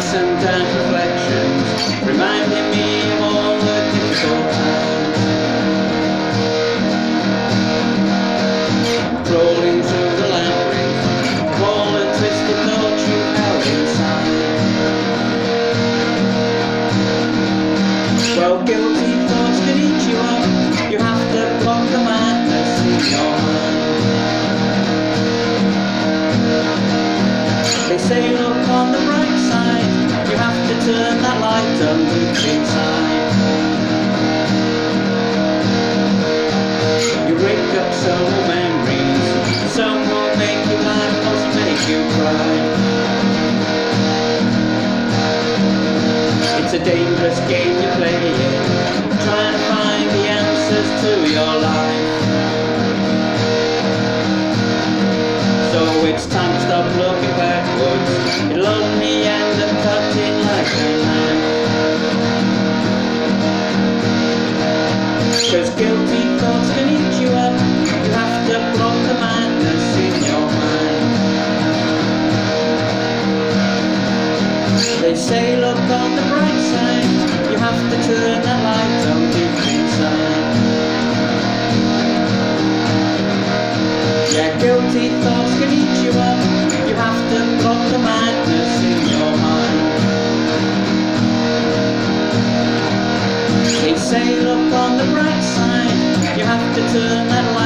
some dark reflections, reminding me of all the difficult times. Crawling through the labyrinth, all the twisted thoughts you held inside. Well, guilty thoughts can eat you up, you have to block the madness in your mind. They say look on the bright side, you have to turn that light on, look inside. You rake up some memories, some will make you laugh, others make you cry. It's a dangerous game you're playing, trying to find the answers to your life. So it's time to stop looking backwards, it'll only end up cutting like a knife. 'Cause guilty thoughts can eat you up, you have to block the madness in your mind. They say look on the bright side, you have to turn that light on deep inside. Yeah, guilty thoughts can eat you up, you have to block the madness in your mind. They say look on the bright side, you have to turn that light